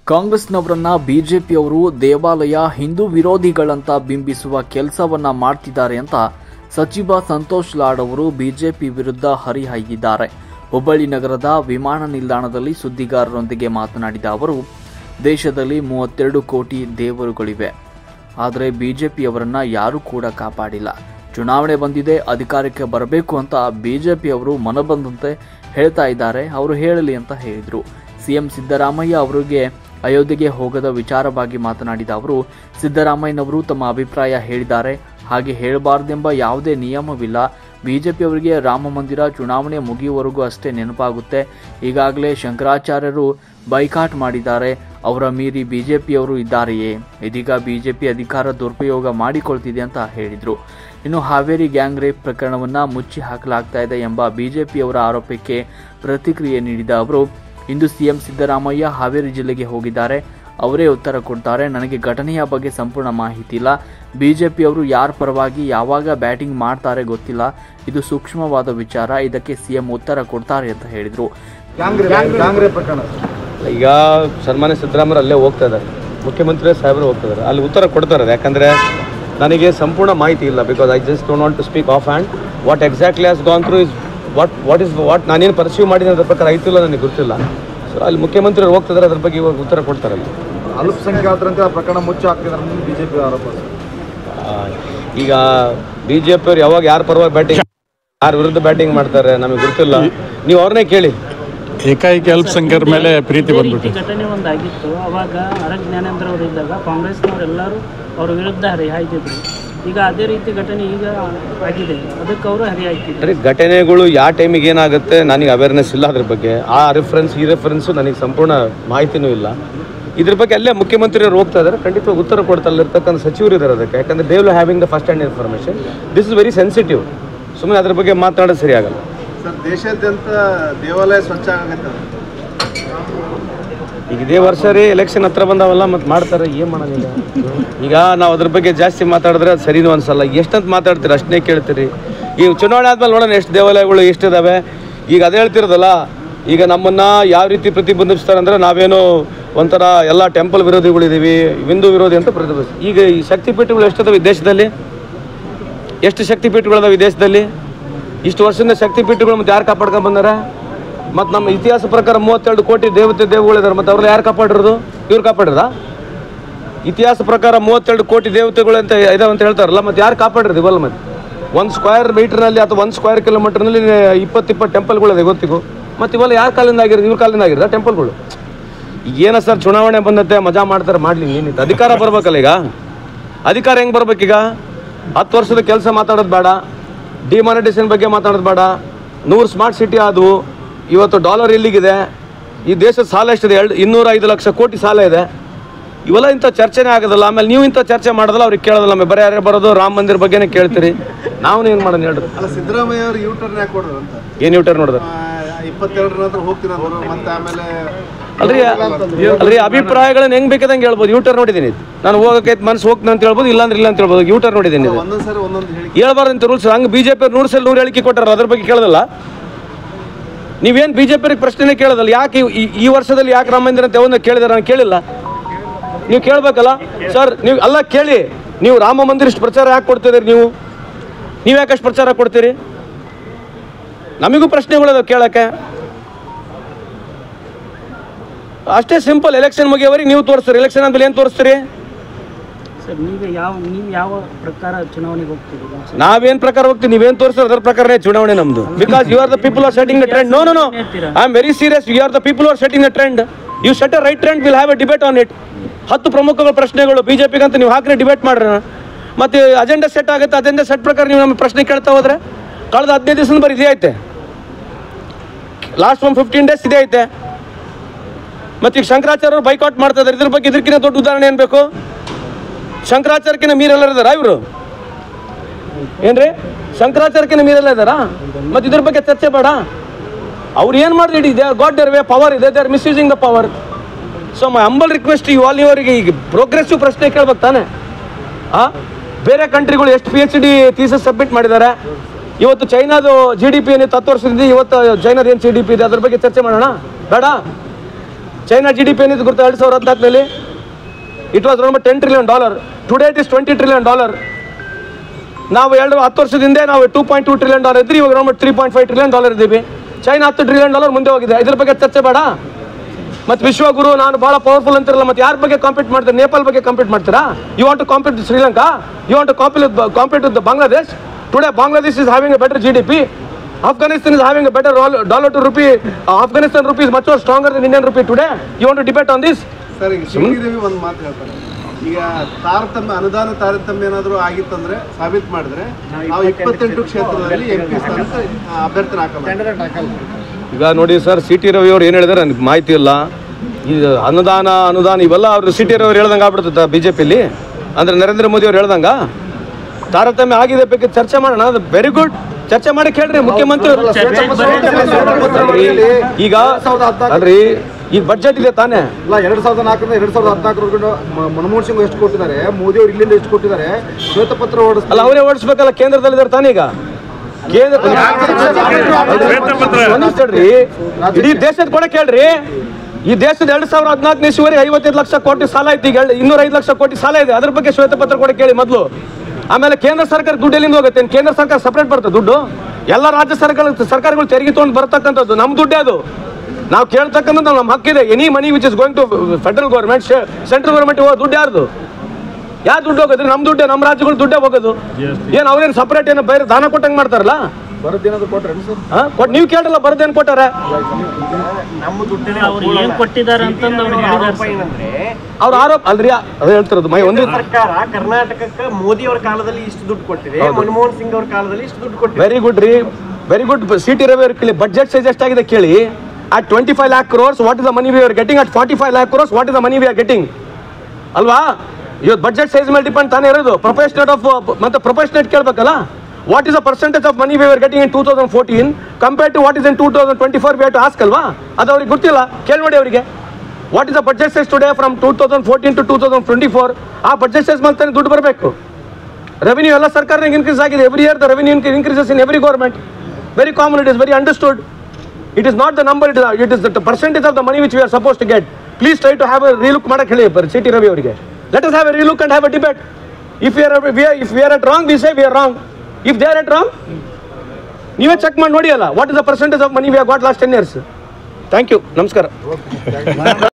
ಕಾಂಗ್ರೆಸ್ನವರನ್ನ ಬಿಜೆಪಿಯವರು ದೇವಾಲಯ ಹಿಂದೂ ವಿರೋಧಿಗಳಂತ ಬಿಂಬಿಸುವ ಕೆಲಸವನ್ನ ಮಾಡ್ತಿದ್ದಾರೆ ಅಂತ ಸಚಿವ ಸಂತೋಷ್ ಲಾಡ್ ಅವರು ಬಿಜೆಪಿ ವಿರುದ್ಧ ಹರಿಹಾಯ್ದಿದ್ದಾರೆ. ಹುಬ್ಬಳ್ಳಿ ನಗರದ ವಿಮಾನ ನಿಲ್ದಾಣದಲ್ಲಿ ಸುದ್ದಿಗಾರರೊಂದಿಗೆ ಮಾತನಾಡಿದ ಅವರು, ದೇಶದಲ್ಲಿ 32 ಕೋಟಿ ದೇವರುಗಳಿವೆ, ಆದರೆ ಬಿಜೆಪಿಯವರನ್ನ ಯಾರೂ ಕೂಡ ಕಾಪಾಡಿಲ್ಲ. ಚುನಾವಣೆ ಬಂದಿದೆ, ಅಧಿಕಾರಕ್ಕೆ ಬರಬೇಕು ಅಂತ ಬಿಜೆಪಿಯವರು ಮನಬಂದಂತೆ ಹೇಳ್ತಾ ಇದ್ದಾರೆ, ಅವರು ಹೇಳಲಿ ಅಂತ ಹೇಳಿದರು. ಸಿಎಂ ಸಿದ್ದರಾಮಯ್ಯ ಅವರಿಗೆ ಅಯೋಧ್ಯೆಗೆ ಹೋಗದ ವಿಚಾರವಾಗಿ ಮಾತನಾಡಿದ ಅವರು, ಸಿದ್ದರಾಮಯ್ಯನವರು ತಮ್ಮ ಅಭಿಪ್ರಾಯ ಹೇಳಿದ್ದಾರೆ, ಹಾಗೆ ಹೇಳಬಾರ್ದೆಂಬ ಯಾವುದೇ ನಿಯಮವಿಲ್ಲ. ಬಿಜೆಪಿಯವರಿಗೆ ರಾಮ ಮಂದಿರ ಚುನಾವಣೆ ಮುಗಿಯುವವರೆಗೂ ಅಷ್ಟೇ ನೆನಪಾಗುತ್ತೆ. ಈಗಾಗಲೇ ಶಂಕರಾಚಾರ್ಯರು ಬೈಕಾಟ್ ಮಾಡಿದ್ದಾರೆ, ಅವರ ಮೀರಿ ಬಿಜೆಪಿಯವರು ಇದ್ದಾರೆಯೇ? ಇದೀಗ ಬಿಜೆಪಿ ಅಧಿಕಾರ ದುರುಪಯೋಗ ಮಾಡಿಕೊಳ್ತಿದೆ ಅಂತ ಹೇಳಿದರು. ಇನ್ನು ಹಾವೇರಿ ಗ್ಯಾಂಗ್ ರೇಪ್ ಪ್ರಕರಣವನ್ನು ಮುಚ್ಚಿ ಹಾಕಲಾಗ್ತಾ ಇದೆ ಎಂಬ ಬಿಜೆಪಿಯವರ ಆರೋಪಕ್ಕೆ ಪ್ರತಿಕ್ರಿಯೆ ನೀಡಿದ ಅವರು, ಇಂದು ಸಿಎಂ ಸಿದ್ದರಾಮಯ್ಯ ಹಾವೇರಿ ಜಿಲ್ಲೆಗೆ ಹೋಗಿದ್ದಾರೆ, ಅವರೇ ಉತ್ತರ ಕೊಡ್ತಾರೆ. ನನಗೆ ಘಟನೆಯ ಬಗ್ಗೆ ಸಂಪೂರ್ಣ ಮಾಹಿತಿ ಇಲ್ಲ. ಬಿಜೆಪಿಯವರು ಯಾರ ಪರವಾಗಿ ಯಾವಾಗ ಬ್ಯಾಟಿಂಗ್ ಮಾಡ್ತಾರೆ ಗೊತ್ತಿಲ್ಲ. ಇದು ಸೂಕ್ಷ್ಮವಾದ ವಿಚಾರ, ಇದಕ್ಕೆ ಸಿಎಂ ಉತ್ತರ ಕೊಡ್ತಾರೆ ಅಂತ ಹೇಳಿದರು. ಈಗ ಸನ್ಮಾನ್ಯ ಸಿದ್ದರಾಮಯ್ಯ ಅಲ್ಲೇ ಹೋಗ್ತಾ ಇದ್ದಾರೆ, ಮುಖ್ಯಮಂತ್ರಿ ಸಾಹೇಬರು ಹೋಗ್ತಾ ಇದ್ದಾರೆ, ಅಲ್ಲಿ ಉತ್ತರ ಕೊಡ್ತಾರೆ. ಯಾಕಂದರೆ ನನಗೆ ಸಂಪೂರ್ಣ ಮಾಹಿತಿ ಇಲ್ಲ. Because I just don't want to speak off hand. What exactly has gone through is what ನಾನೇನು ಪರ್ಸ್ಯೂ ಮಾಡಿದ್ದೀನಿ ಅದ್ರ ಪ್ರಕಾರ ಆಯ್ತಿಲ್ಲ, ನನಗೆ ಗೊತ್ತಿಲ್ಲ. ಸೊ ಅಲ್ಲಿ ಮುಖ್ಯಮಂತ್ರಿಗಳು ಹೋಗ್ತಿದ್ದಾರೆ, ಅದ್ರ ಬಗ್ಗೆ ಇವಾಗ ಉತ್ತರ ಕೊಡ್ತಾರಲ್ಲ. ಅಲ್ಪಸಂಖ್ಯಾತರಂತೆ ಆ ಪ್ರಕರಣ ಮುಚ್ಚಿ ಹಾಕ್ತಿದ್ದಾರೆ ಬಿಜೆಪಿ ಆರೋಪ. ಈಗ ಬಿಜೆಪಿಯವ್ರು ಯಾವಾಗ ಯಾರ ಪರವಾಗಿ ಬ್ಯಾಟಿಂಗ್, ಯಾರ ವಿರುದ್ಧ ಬ್ಯಾಟಿಂಗ್ ಮಾಡ್ತಾರೆ ನಮಗೆ ಗೊತ್ತಿಲ್ಲ. ನೀವು ಅವ್ರನ್ನೇ ಕೇಳಿ. ಏಕಾಏಕಿ ಅಲ್ಪಸಂಖ್ಯಾತರ ಮೇಲೆ ಪ್ರೀತಿ ಬಂದ್ಬಿಟ್ಟು ಘಟನೆ ಒಂದಾಗಿತ್ತು. ಅವಾಗ ಆರ್ ಜ್ಞಾನೇಂದ್ರ ಅವರು ಇದ್ದಾಗ ಕಾಂಗ್ರೆಸ್ನವರೆಲ್ಲರೂ ಅವ್ರ ವಿರುದ್ಧ ಹರಿಹಾಯ್ತಿದ್ರು. ಈಗ ಅದೇ ರೀತಿ ಘಟನೆ ಈಗ ಆಗಿದೆ, ಅದಕ್ಕೆ ಅವರು ಹರಿಹಾಯ್ತಿದ್ರು. ಘಟನೆಗಳು ಯಾವ ಟೈಮಿಗೆ ಏನಾಗುತ್ತೆ ನನಗೆ ಅವೇರ್ನೆಸ್ ಇಲ್ಲ. ಅದ್ರ ಬಗ್ಗೆ ಆ ರೆಫರೆನ್ಸ್ ಈ ರೆಫರೆನ್ಸು ನನಗೆ ಸಂಪೂರ್ಣ ಮಾಹಿತಿನೂ ಇಲ್ಲ. ಇದ್ರ ಬಗ್ಗೆ ಅಲ್ಲೇ ಮುಖ್ಯಮಂತ್ರಿಯವರು ಹೋಗ್ತಾ ಇದ್ದಾರೆ, ಖಂಡಿತವಾಗಿ ಉತ್ತರ ಕೊಡ್ತಾ ಇರ್ತಕ್ಕಂಥ ಸಚಿವರು ಇದ್ದಾರೆ ಅದಕ್ಕೆ. ಯಾಕಂದರೆ they will having the first hand information. This is very sensitive. ಸುಮ್ಮನೆ ಅದ್ರ ಬಗ್ಗೆ ಮಾತನಾಡೋದು ಸರಿ ಆಗಲ್ಲ. ಸರ್, ದೇಶಾದ್ಯಂತ ದೇವಾಲಯ ಸ್ವಚ್ಛ ಆಗುತ್ತೆ. ಈಗ ಇದೇ ವರ್ಷ ರೀ ಎಲೆಕ್ಷನ್ ಹತ್ರ ಬಂದಾವಲ್ಲ, ಮತ್ತು ಮಾಡ್ತಾರೆ, ಏನು ಮಾಡೋಂಗಿಲ್ಲ. ಈಗ ನಾವು ಅದ್ರ ಬಗ್ಗೆ ಜಾಸ್ತಿ ಮಾತಾಡಿದ್ರೆ ಅದು ಸರಿನೂ ಅನ್ಸಲ್ಲ. ಎಷ್ಟಂತ ಮಾತಾಡ್ತೀರಿ ಅಷ್ಟನ್ನೇ ಕೇಳ್ತೀರಿ. ಈ ಚುನಾವಣೆ ಆದ್ಮೇಲೆ ನೋಡೋಣ ಎಷ್ಟು ದೇವಾಲಯಗಳು ಎಷ್ಟಿದ್ದಾವೆ. ಈಗ ಅದೇ ಹೇಳ್ತಿರೋದಲ್ಲ, ಈಗ ನಮ್ಮನ್ನು ಯಾವ ರೀತಿ ಪ್ರತಿಬಂಧಿಸ್ತಾರೆ ಅಂದರೆ ನಾವೇನೋ ಒಂಥರ ಎಲ್ಲ ಟೆಂಪಲ್ ವಿರೋಧಿಗಳಿದ್ದೀವಿ, ಹಿಂದೂ ವಿರೋಧಿ ಅಂತ ಪ್ರತಿಬಂಧಿಸ್. ಈಗ ಈ ಶಕ್ತಿಪೀಠಗಳು ಎಷ್ಟಿದಾವೆ ದೇಶದಲ್ಲಿ? ಎಷ್ಟು ಶಕ್ತಿಪೀಠಗಳಿದಾವೆ ಈ ದೇಶದಲ್ಲಿ? ಇಷ್ಟು ವರ್ಷದಿಂದ ಶಕ್ತಿಪೀಠಗಳು ಮತ್ತು ಯಾರು ಕಾಪಾಡ್ಕೊಂಡು ಬಂದಾರ? ಮತ್ತು ನಮ್ಮ ಇತಿಹಾಸ ಪ್ರಕಾರ 32 ಕೋಟಿ ದೇವತೆಗಳಿದ್ದಾರೆ, ಮತ್ತು ಅವ್ರನ್ನ ಯಾರು ಕಾಪಾಡಿರೋದು? ಇವ್ರು ಕಾಪಾಡಿರೋದಾ? ಇತಿಹಾಸ ಪ್ರಕಾರ 32 ಕೋಟಿ ದೇವತೆಗಳು ಅಂತ ಇದಾವೆ ಅಂತ ಹೇಳ್ತಾರಲ್ಲ, ಮತ್ತು ಯಾರು ಕಾಪಾಡಿರೋದು ಇವಲ್ಲ? ಮತ್ತು 1 ಸ್ಕ್ವೇರ್ ಮೀಟರ್ನಲ್ಲಿ ಅಥವಾ 1 ಸ್ಕ್ವೇರ್ ಕಿಲೋಮೀಟರ್ನಲ್ಲಿ 20 ಟೆಂಪಲ್ಗಳಿದೆ ಗೊತ್ತಿಗೂ. ಮತ್ತು ಇವೆಲ್ಲ ಯಾರ ಕಾಲಿಂದ ಆಗಿರೋದು? ಇವ್ರ ಕಾಲಿಂದ ಆಗಿರೋದ ಟೆಂಪಲ್ಗಳು? ಈಗ ಏನ ಸರ್, ಚುನಾವಣೆ ಬಂದತ್ತೆ, ಮಜಾ ಮಾಡ್ತಾರೆ, ಮಾಡಲಿ. ಏನಿತ್ತು ಅಧಿಕಾರ ಬರ್ಬೇಕಲ್ಲ. ಈಗ ಅಧಿಕಾರ ಹೆಂಗೆ ಬರ್ಬೇಕೀಗ? 10 ವರ್ಷದ ಕೆಲಸ ಮಾತಾಡೋದು ಬೇಡ, ಡಿಮಾನಿಟೈಸೇಷನ್ ಬಗ್ಗೆ ಮಾತಾಡೋದು ಬೇಡ. 100 ಸ್ಮಾರ್ಟ್ ಸಿಟಿ ಆದವು. ಇವತ್ತು ಡಾಲರ್ ಎಲ್ಲಿಗಿದೆ? ಈ ದೇಶದ ಸಾಲ ಎಷ್ಟಿದೆ? 205 ಲಕ್ಷ ಕೋಟಿ ಸಾಲ ಇದೆ. ಇವೆಲ್ಲ ಇಂಥ ಚರ್ಚೆನೇ ಆಗೋದಲ್ಲ. ಆಮೇಲೆ ನೀವು ಇಂಥ ಚರ್ಚೆ ಮಾಡೋದಲ್ಲ, ಅವ್ರಿಗೆ ಕೇಳೋದಲ್ಲ. ಆಮೇಲೆ ಬರೀ ಯಾರೇ ಬರೋದು ರಾಮ ಮಂದಿರ ಬಗ್ಗೆನೇ ಕೇಳ್ತೀರಿ. ನಾವು ಏನು ಮಾಡೋಣ ಹೇಳ್ರಿ? ಅಲ್ಲ, ಸಿದ್ದರಾಮಯ್ಯ ಅವರು ಯೂಟರ್ನ್ ಯಾಕೆ ಕೊಡೋದು ಅಂತ? ಏನು ಯೂಟರ್ನ್ ನೋಡಿದ್ರೆ 22 ನಂತರ ಹೋಗ್ತೀನಿ ಅಂದರು, ಮತ್ತೆ ಆಮೇಲೆ ಅಲ್ರಿ ಅಭಿಪ್ರಾಯಗಳನ್ನ ಹೆಂಗ್ ಬೇಕಾದಂಗೆ ಹೇಳ್ಬೋದು. ಯೂಟರ್ ನೋಡಿದ್ದೀನಿ ನಾನು, ಹೋಗಕ್ಕೆ ಮನಸ್ಸು ಹೋಗ್ತೀನಿ ಅಂತ ಹೇಳ್ಬೋದು, ಇಲ್ಲಾಂದ್ರೆ ಇಲ್ಲ ಅಂತ ಹೇಳ್ಬೋದು. ಯೂಟರ್ ನೋಡಿದ್ದೀನಿ. ಒಂದೊಂದ್ಸರಿ ಒಂದೊಂದು ಹೇಳಿ ಹೇಳ್ಬಾರ್ದಂತ ರೂಲ್ಸ್. ಹಂಗೆ ಬಿಜೆಪಿ 100 ಹೇಳಿಕೆ ಕೊಟ್ಟಾರ, ಅದ್ರ ಬಗ್ಗೆ ಕೇಳೋದಲ್ಲ. ನೀವೇನು ಬಿಜೆಪಿ ಪ್ರಶ್ನೆ ಕೇಳೋದಲ್ಲ. ಯಾಕೆ ಈ ವರ್ಷದಲ್ಲಿ ಯಾಕೆ ರಾಮ ಮಂದಿರ ಅಂತ ಯಾವನ್ನ ಕೇಳಿದಾರೆ? ನಾನು ಕೇಳಿಲ್ಲ. ನೀವು ಕೇಳಬೇಕಲ್ಲ ಸರ್. ನೀವು ಅಲ್ಲ ಕೇಳಿ, ನೀವು ರಾಮ ಮಂದಿರ ಇಷ್ಟು ಪ್ರಚಾರ ಯಾಕೆ ಕೊಡ್ತಿದ್ದೀರಿ? ನೀವು ಯಾಕಷ್ಟು ಪ್ರಚಾರ ಕೊಡ್ತೀರಿ? ನಮಗೂ ಪ್ರಶ್ನೆಗಳದಾವ ಕೇಳಕ್ಕೆ. ಅಷ್ಟೇ ಸಿಂಪಲ್. ಎಲೆಕ್ಷನ್ ಮುಗಿಯವರೆಗೆ ನೀವು ತೋರಿಸ್ತೀರಿ, ಎಲೆಕ್ಷನ್ ಆದ್ಮೇಲೆ ಏನು ತೋರಿಸ್ತೀರಿ? ಸರ್, ನೀವು ಯಾವ ಪ್ರಕಾರ ಚುನಾವಣೆಗೆ ಹೋಗ್ತೀರಿ? ನಾವೇನು ಪ್ರಕಾರ ಹೋಗ್ತೀವಿ, ನೀವೇನು ತೋರಿಸ್ತಾರೆ ಅದ್ರ ಪ್ರಕಾರನೇ ಚುನಾವಣೆ ನಮ್ದು. Because you are the people are setting the trend. No I am very serious. You are the people are setting the trend. You set a right trend, will have a debate on it. 10 ಪ್ರಮುಖ ಪ್ರಶ್ನೆಗಳು ಬಿಜೆಪಿಗೆ ಅಂತ ನೀವು ಹಾಕ್ರೆ debate ಮಾಡ್ರಿ. ಮತ್ತೆ agenda set ಆಗುತ್ತೆ, agenda set ಪ್ರಕಾರ ನೀವು ನಮ್ಮ ಪ್ರಶ್ನೆ ಕೇಳ್ತಾ ಹೋದ್ರೆ ಕಳೆದ 15 ದಿವಸದ ಬರೀ ಇದೇ ಐತೆ. ಲಾಸ್ಟ್ 15 ಡೇಸ್ ಇದೇ ಐತೆ. ಮತ್ತು ಈಗ ಶಂಕರಾಚಾರ್ಯರು ಬೈಕಾಟ್ ಮಾಡ್ತಾ ಇದ್ದಾರೆ. ಇದ್ರ ಬಗ್ಗೆ ಇದಕ್ಕಿಂತ ದೊಡ್ಡ ಉದಾಹರಣೆ ಏನು ಬೇಕು? ಶಂಕರಾಚಾರ್ಯಕ್ಕಿಂತ ಮೀರೆಲ್ಲರೂ ಇದ್ದಾರಾ ಇವರು? ಏನ್ರಿ, ಶಂಕರಾಚಾರ್ಯಕ್ಕಿಂತ ಮೀರೆಲ್ಲ ಇದ್ದಾರಾ? ಮತ್ತು ಇದ್ರ ಬಗ್ಗೆ ಚರ್ಚೆ ಬೇಡ. ಅವ್ರು ಏನು ಮಾಡಿದ್ರು? They are got their way power ಇದೆ, they are misusing the power. So my humble request you all, ಇವರಿಗೆ ಈಗ ಪ್ರೋಗ್ರೆಸಿವ್ ಪ್ರಶ್ನೆ ಕೇಳ್ಬೇಕು ತಾನೆ. ಬೇರೆ ಕಂಟ್ರಿಗಳು ಎಷ್ಟು PhD ಥೀಸಿಸ್ ಸಬ್ಮಿಟ್ ಮಾಡಿದ್ದಾರೆ? ಇವತ್ತು ಚೈನಾದು GDP ಏನಿತ್ತು 10 ವರ್ಷದಿಂದ, ಇವತ್ತು ಚೈನಾದ ಏನು GDP ಇದೆ ಅದ್ರ ಬಗ್ಗೆ ಚರ್ಚೆ ಮಾಡೋಣ ಬೇಡ? ಚೈನಾ GDP ಏನಿದೆ ಗೊತ್ತಾ 2014ರಲ್ಲಿ? It was around $10 trillion. Today it is $20 trillion. ನಾವು 10 ವರ್ಷದ ಹಿಂದೆ ನಾವು $2.2 trillion ಇದ್ರಿ, ಇವಾಗ ಅರೌಂಡ್ $3.5 trillion ಇದ್ದೀವಿ. ಚೈನಾ $10 trillion ಮುಂದೆ ಹೋಗಿದೆ. ಇದ್ರ ಬಗ್ಗೆ ಚರ್ಚೆ ಬೇಡ? ಮತ್ತು ವಿಶ್ವಗುರು ನಾನು ಭಾಳ ಪವರ್ಫುಲ್ ಅಂತಿರಲ್ಲ, ಮತ್ತೆ ಯಾರ ಬಗ್ಗೆ ಕಾಂಪೀಟ್ ಮಾಡ್ತೀರಾ? ನೇಪಾಲ್ ಬಗ್ಗೆ ಕಾಂಪೀಟ್ ಮಾಡ್ತೀರಾ? You want to compete with Sri Lanka? You want to compete with Bangladesh? Today Bangladesh is having a better GDP. Afghanistan is having a better dollar to rupee. Afghanistan rupee is much more stronger than Indian rupee today. You want to debate on this? Sir, ಈಗ ಶ್ರೀದೇವಿ ಒಂದು ಮಾತು ಹೇಳ್ತಾರೆ, ಈಗ ಅನುದಾನ ತಾರತಮ್ಯ ಏನಾದರೂ ಆಗಿತ್ತಂದ್ರೆ ಸಾಬೀತು ಮಾಡಿದ್ರೆ ನಾವು 28 ಕ್ಷೇತ್ರದಲ್ಲಿ MP ಸ್ಥಾನಕ್ಕೆ ಅಭ್ಯರ್ಥಿನ ಹಾಕಲ್ಲ. ಈಗ ನೋಡಿ ಸರ್, CT ರವಿ ಅವ್ರು ಏನು ಹೇಳಿದಾರೆ ನನಗೆ ಮಾಹಿತಿ ಇಲ್ಲ. ಈ ಅನುದಾನ ಇವೆಲ್ಲ ಅವರು CT ರವಿ ಅವ್ರು ಹೇಳ್ದಂಗೆ ಆಗ್ಬಿಡ್ತದ BJPಲಿ? ಅಂದ್ರೆ ನರೇಂದ್ರ ಮೋದಿ ಅವ್ರು ಹೇಳ್ದಂಗ ತಾರತಮ್ಯ ಆಗಿದೆ ಬಗ್ಗೆ ಚರ್ಚೆ ಮಾಡೋಣ. ಅದು ವೆರಿ ಗುಡ್, ಚರ್ಚೆ ಮಾಡಿ ಕೇಳ್ರಿ ಮುಖ್ಯಮಂತ್ರಿ. ಈಗ ಅಲ್ರಿ, ಈಗ ಬಜೆಟ್ ಇದೆ ತಾನೇ? ಇಲ್ಲ, 2004ರಿಂದ 2014 ಮನಮೋಹನ್ ಸಿಂಗ್ ಎಷ್ಟು ಕೊಟ್ಟಿದ್ದಾರೆ, ಮೋದಿ ಅವರು ಇಲ್ಲಿಂದ ಎಷ್ಟು ಕೊಟ್ಟಿದ್ದಾರೆ, ಶ್ವೇತಪತ್ರ ಅಲ್ಲ ಅವರೇ ಓಡಿಸ್ಬೇಕಲ್ಲ, ಕೇಂದ್ರದಲ್ಲಿ ಇದ್ದಾರೆ ತಾನೇ. ಈಗ ಇಡೀ ದೇಶದ ಕೂಡ ಕೇಳ್ರಿ. ಈ ದೇಶದ 2014 ಇಸುವರೆಗೆ 55 ಲಕ್ಷ ಕೋಟಿ ಸಾಲ ಐತಿ, ಈಗ 205 ಲಕ್ಷ ಕೋಟಿ ಸಾಲ ಇದೆ. ಅದ್ರ ಬಗ್ಗೆ ಶ್ವೇತಪತ್ರ ಕೂಡ ಕೇಳಿ ಮೊದಲು. ಆಮೇಲೆ ಕೇಂದ್ರ ಸರ್ಕಾರ ದುಡ್ಡು ಎಲ್ಲಿಂದ ಹೋಗುತ್ತೆ? ಕೇಂದ್ರ ಸರ್ಕಾರ ಸಪ್ರೇಟ್ ಬರ್ತದೆ ದುಡ್ಡು? ಎಲ್ಲ ರಾಜ್ಯ ಸರ್ಕಾರಗಳು ತೆರಿಗೆ ತೊಗೊಂಡು ಬರ್ತಕ್ಕಂಥದ್ದು ನಮ್ಮ ದುಡ್ಡೇ ಅದು. ನಾವು ಕೇಳ್ತಕ್ಕಂಥದ್ದು ನಮ್ಮ ಹಕ್ಕಿದೆ. Any money which is going to federal government, central government ಹೋಗೋ ದುಡ್ಡು ಯಾರ್ದು? ಯಾರು ದುಡ್ಡು ಹೋಗೋದ್ರಿ? ನಮ್ಮ ದುಡ್ಡೇ, ನಮ್ಮ ರಾಜ್ಯಗಳು ದುಡ್ಡೇ ಹೋಗೋದು. ಏನು ಅವ್ರೇನು ಸಪ್ರೇಟ್ ಏನೋ ಬೇರೆ ದಾನ ಕೊಟ್ಟಂಗೆ ಮಾಡ್ತಾರಲ್ಲ? ಬರೋದೇನಾದ್ರು ಕೊಟ್ರೆ ಸರ್ ನೀವು ಕೇಳಲ್ಲ, ಬರೋದೇನು ಕೊಟ್ಟಾರೆ? ನಮ್ಮ ದುಡ್ಡನ್ನ ಅವ್ರು ಏನು ಕೊಟ್ಟಿದ್ದಾರೆ ಅಂತಂದು ಅವ್ರು ಹೇಳಿದ್ದಾರೆ. ಅವ್ರ ಆರೋಪ ಅಲ್ರಿ, ಅದು ಹೇಳ್ತಿರೋದು. ಒಂದು ಸರ್ಕಾರ ಕರ್ನಾಟಕಕ್ಕೆ ಮೋದಿ ಅವರ ಕಾಲದಲ್ಲಿ ಇಷ್ಟು ದುಡ್ಡು ಕೊಟ್ಟಿದೆ, ಮನಮೋಹನ್ ಸಿಂಗ್ ಅವರ ಕಾಲದಲ್ಲಿ ಇಷ್ಟು ದುಡ್ಡು ಕೊಟ್ಟಿದೆ. ವೆರಿ ಗುಡ್ ರೀ, ವೆರಿ ಗುಡ್. CT ರವಿ ಅವ್ರು ಕೇಳಿ, ಬಜೆಟ್ ಸೈಜ್ ಎಷ್ಟಾಗಿದೆ ಕೇಳಿ. At 25 lakh crores, what is the money we are getting? At 45 lakh crores, what is the money we are getting? ಅಲ್ವಾ? ಇವತ್ತು ಬಜೆಟ್ ಸೈಜ್ ಮೇಲೆ ಡಿಪೆಂಡ್ ತಾನೇ ಇರೋದು. ಮತ್ತೆ ಪ್ರೊಫೆಷನೇಟ್ ಕೇಳಬೇಕಲ್ಲ. What is the percentage of money we were getting in 2014 compared to what is in 2024? We have to ask ಅಲ್ವಾ? ಅದು ಅವ್ರಿಗೆ ಗೊತ್ತಿಲ್ಲ, ಕೇಳಿ ನೋಡಿ ಅವರಿಗೆ. What is the budget size today from 2014 to 2024? ಆ ಬಜೆಟ್ ಸೈಜ್ ಮೇಲೆ ತಾನೇ ದುಡ್ಡು ಬರಬೇಕು. ರೆವಿನ್ಯೂ ಎಲ್ಲ ಸರ್ಕಾರಕ್ಕೆ ಇನ್ಕ್ರೀಸ್ ಆಗಿದೆ. Every year the revenue increases in every government. Very common, it is very understood. It is not the number, it is the percentage of the money which we are supposed to get. Please try to have a relook ಮಾಡಕ್ಕೆ ಹೇಳಿ CT Ravi ಅವರಿಗೆ. Let us have a relook and have a debate. If we are at wrong, we say we are wrong. If they are at wrong, ನೀವೇ check ಮಾಡಿ ನೋಡಿ ಅಲ್ಲ. What is the percentage of money we have got last 10 years? Thank you. ನಮಸ್ಕಾರ.